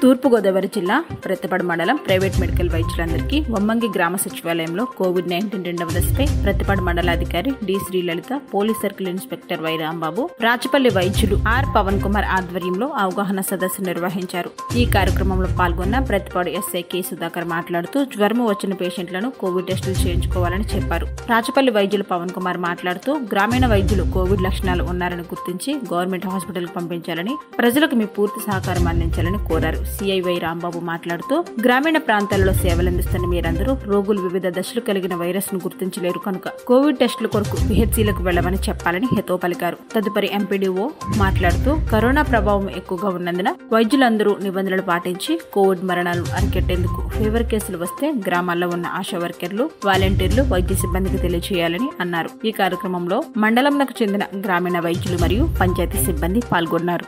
తూర్పుగోదావరి జిల్లా ప్రతిపాడు మండలం private medical వైద్యులందరికీ Vammangi గ్రామ సచివాలయంలో కోవిడ్-19 రెండవ దశపై ప్రతిపాడు మండలాధికారి D Srilalitha, police circle inspector Y Rambabu, Rachapalli వైద్యులు ఆర్ పవన్ కుమార్ ఆధ్వర్యంలో అవగాహన సదస్సు నిర్వహించారు. ఈ కార్యక్రమంలో పాల్గొన్న ప్రతిపాడు ఎస్ఐ కె సుధాకర్ మాట్లాడుతూ జ్వరం వచ్చిన పేషెంట్లను కోవిడ్ టెస్టులు చేయించుకోవాలని చెప్పారు. రాచపల్లి వైద్యులు పవన్ కుమార్ మాట్లాడుతూ గ్రామీణ వైద్యులు కోవిడ్ లక్షణాలు ఉన్నారని గుర్తించి గవర్నమెంట్ హాస్పిటల్ కు పంపించాలని, ప్రజలకు మీ పూర్తి సహకారం అందించాలని కోరారు. సిఐ వై రాంబాబు మాట్లాడుతూ గ్రామీణ ప్రాంతాలలో సేవలందిస్తున్న మీరందరూ రోగులు వివిధ దశలు కలిగిన వైరస్ ను గుర్తించలేరు కనుక కోవిడ్ టెస్టుల కొరకు పిహెచ్సిలకు వెళ్లమని చెప్పాలని హితవు పలికారు. తదుపరి ఎంపీడీఓ మాట్లాడుతూ కరోనా ప్రభావం ఎక్కువగా ఉన్నందున వైద్యులందరూ నిబంధనలు పాటించి కోవిడ్ మరణాలను అరికెట్టేందుకు ఫీవర్ కేసులు వస్తే గ్రామాల్లో ఉన్న ఆశా వర్కర్లు, వాలంటీర్లు వైద్య సిబ్బందికి తెలియజేయాలని అన్నారు. ఈ కార్యక్రమంలో మండలంకు చెందిన గ్రామీణ వైద్యులు మరియు పంచాయతీ సిబ్బంది పాల్గొన్నారు.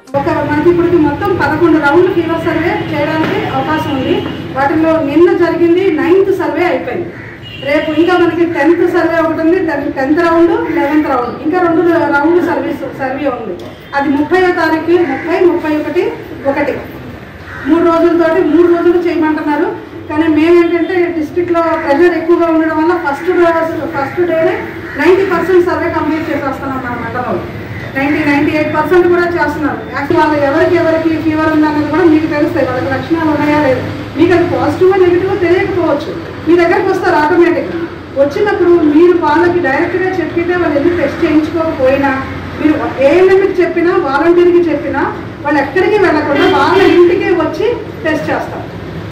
చేయడానికి అవకాశం ఉంది. వాటిలో నిన్న జరిగింది 9th సర్వే అయిపోయింది. రేపు ఇంకా మనకి 10th సర్వే ఒకటి ఉంది, 10th రౌండ్ 11th రౌండ్ ఇంకా 2 రౌండ్ సర్వే ఉంది. అది 30వ తారీఖు 30, 31, 1 3 రోజులతోటి 3 రోజులు చేయమంటున్నారు. కానీ మేమేంటంటే డిస్ట్రిక్ట్లో ప్రెజర్ ఎక్కువగా ఉండడం వల్ల ఫస్ట్ డేనే 90% సర్వే కంప్లీట్ చేసేస్తున్నాం. మన మండలంలో 98% కూడా చేస్తున్నారు. యాక్చువల్ వాళ్ళు ఎవరికి ఫీవర్ ఉందన్నది కూడా మీకు తెలుస్తాయి. వాళ్ళకి లక్షణాలు ఉన్నాయా లేదు, మీకు అది పాజిటివ్ నెగిటివ్ తెలియకపోవచ్చు. మీ దగ్గరకు వస్తారు ఆటోమేటిక్గా. వచ్చినప్పుడు మీరు వాళ్ళకి డైరెక్ట్గా చెప్పితే వాళ్ళు ఎందుకు టెస్ట్ చేయించుకోకపోయినా, మీరు ఏఎన్ఎంకి చెప్పినా వాలంటీర్కి చెప్పినా వాళ్ళు ఎక్కడికి వెళ్ళకుండా వాళ్ళ ఇంటికే వచ్చి టెస్ట్ చేస్తారు.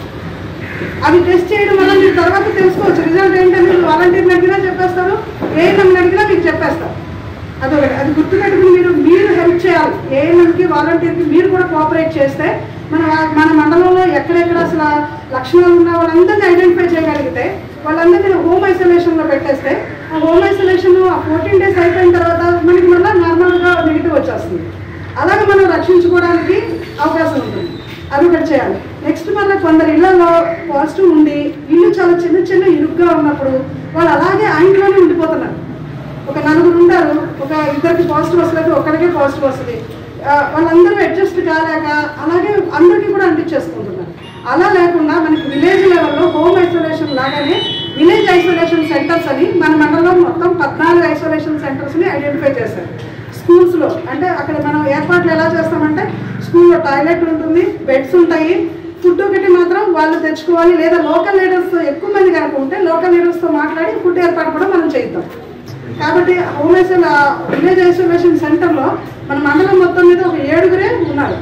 అది టెస్ట్ చేయడం వల్ల మీరు తర్వాత తెలుసుకోవచ్చు రిజల్ట్ ఏంటని. వాలంటీర్ని అడిగినా చెప్పేస్తారు, ఏఎన్ఎంని అడిగినా మీకు చెప్పేస్తారు. అదొకటి, అది గుర్తుపెట్టుకుని మీరు హెల్ప్ చేయాలి. ఏఎన్ఎంకి వాలంటీర్కి మీరు కూడా కోఆపరేట్ చేస్తే మన మండలంలో ఎక్కడెక్కడ అసలు లక్షణాలు ఉన్న వాళ్ళందరినీ ఐడెంటిఫై చేయగలిగితే వాళ్ళందరినీ హోమ్ ఐసోలేషన్లో పెట్టేస్తే ఆ హోమ్ ఐసోలేషన్ 14 days అయిపోయిన తర్వాత మనకి మళ్ళీ నార్మల్గా నెగిటివ్ వచ్చేస్తుంది. అలాగే మనం రక్షించుకోవడానికి అవకాశం ఉంటుంది. అది ఒకటి చేయాలి. నెక్స్ట్ మళ్ళీ కొందరు ఇళ్లలో పాజిటివ్ ఉండి ఇల్లు చాలా చిన్న ఇరుగ్గా ఉన్నప్పుడు వాళ్ళు అలాగే ఆ ఇంట్లోనే ఉండిపోతున్నారు. ఒక 4 ఉంటారు, ఒక 2కి పాజిటివ్ వస్తుంది, ఒక్కడికే పాజిటివ్ వస్తుంది. వాళ్ళందరూ అడ్జస్ట్ కాలేక అలాగే అందరికీ కూడా అంటించేసుకుంటున్నారు. అలా లేకుండా మనకి విలేజ్ లెవెల్లో హోమ్ ఐసోలేషన్ లాగానే విలేజ్ ఐసోలేషన్ సెంటర్స్ అని మన మండలంలో మొత్తం 14 ఐసోలేషన్ సెంటర్స్ని ఐడెంటిఫై చేశారు. స్కూల్స్లో అంటే అక్కడ మనం ఏర్పాట్లు ఎలా చేస్తామంటే స్కూల్లో టాయిలెట్ ఉంటుంది, బెడ్స్ ఉంటాయి, ఫుడ్ ఒకటి మాత్రం వాళ్ళు తెచ్చుకోవాలి. లేదా లోకల్ లీడర్స్ ఎక్కువ మంది కనుక ఉంటే లోకల్ లీడర్స్తో మాట్లాడి ఫుడ్ ఏర్పాటు కూడా మనం చేద్దాం. కాబట్టి విలేజ్ ఐసోలేషన్ సెంటర్లో మన మండలం మొత్తం మీద ఒక 7గురే ఉన్నారు.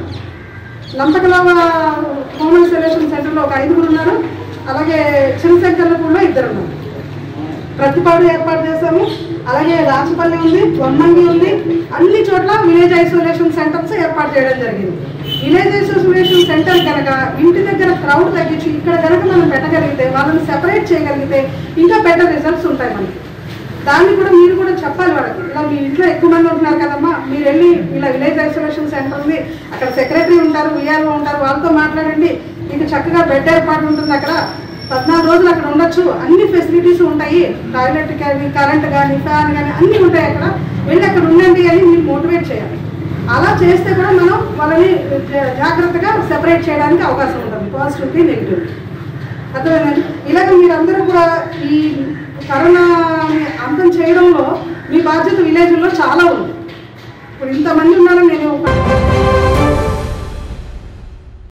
లంపకలవ హోమ్ ఐసోలేషన్ సెంటర్లో ఒక 5గురు ఉన్నారు. అలాగే చిన్నశంకర్లపూడిలో 2 ఉన్నారు. ప్రతిపాడు ఏర్పాటు చేశాము. అలాగే రాచపల్లి ఉంది, వమ్మంగి ఉంది. అన్ని చోట్ల విలేజ్ ఐసోలేషన్ సెంటర్స్ ఏర్పాటు చేయడం జరిగింది. విలేజ్ ఐసోలేషన్ సెంటర్ కనుక ఇంటి దగ్గర క్రౌడ్ తగ్గించి ఇక్కడ కనుక మనం పెట్టగలిగితే, వాళ్ళని సెపరేట్ చేయగలిగితే ఇంకా బెటర్ రిజల్ట్స్ ఉంటాయి మనకి. దాన్ని కూడా మీరు కూడా చెప్పాలి వాళ్ళకి. ఇలా మీ ఇంట్లో ఎక్కువ మంది ఉంటున్నారు కదమ్మా, మీరు వెళ్ళి ఇలా విలేజ్ ఐసోలేషన్ సెంటర్ ఉంది, అక్కడ సెక్రటరీ ఉంటారు, విఆర్ఓ ఉంటారు, వాళ్ళతో మాట్లాడండి. మీకు చక్కగా బెడ్ ఏర్పాటు ఉంటుంది. అక్కడ 14 రోజులు అక్కడ ఉండొచ్చు. అన్ని ఫెసిలిటీస్ ఉంటాయి, టాయిలెట్ కానీ, కరెంట్ కానీ, ఫ్యాన్ కానీ అన్నీ ఉంటాయి. అక్కడ వెళ్ళి అక్కడ ఉండండి అని మీరు మోటివేట్ చేయాలి. అలా చేస్తే కూడా మనం వాళ్ళని జాగ్రత్తగా సెపరేట్ చేయడానికి అవకాశం ఉంటుంది, పాజిటివిటీ నెగిటివ్. అర్థమైందండి. ఇలాగ మీరందరూ కూడా ఈ కరోనాని అంతం చేయడంలో మీ బాధ్యత విలేజ్లో చాలా ఉంది. ఇప్పుడు ఇంతమంది ఉన్నారని నేను